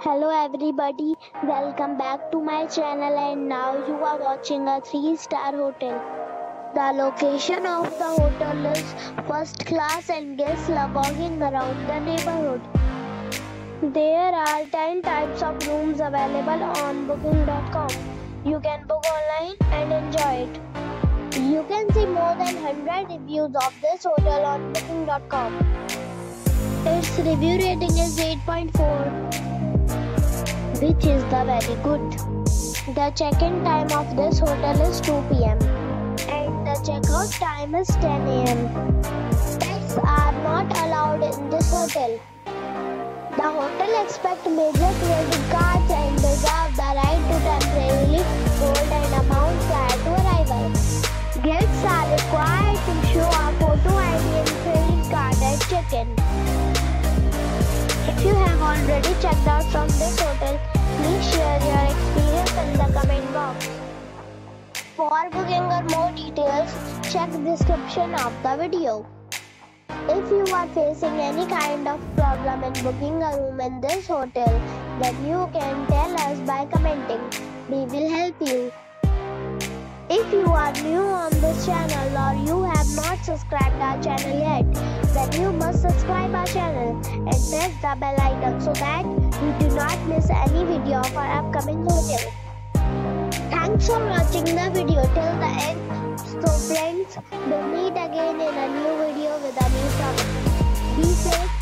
Hello everybody, welcome back to my channel and now you are watching a 3-star hotel. The location of the hotel is first class and guests love walking around the neighborhood. There are 10 types of rooms available on booking.com. You can book online and enjoy it. You can see more than 100 reviews of this hotel on booking.com. Its review rating is 8.4. which is the very good. The check-in time of this hotel is 2 p.m. and the check-out time is 10 a.m. Pets are not allowed in this hotel. The hotel expects major credit cards and reserves the right to temporarily hold an amount prior to arrival. Guests are required to show a photo ID and credit card at check-in. If you have already checked out from this hotel, please share your experience in the comment box. For booking or more details, check the description of the video. If you are facing any kind of problem in booking a room in this hotel, then you can tell us by commenting. We will help you. If you are new on this channel or you have not subscribed our channel yet, then you must subscribe our channel and press the bell icon so that you do not miss any video of our upcoming hotel. Thanks for watching the video till the end. So friends, we'll meet again in a new video with a new topic. Be safe.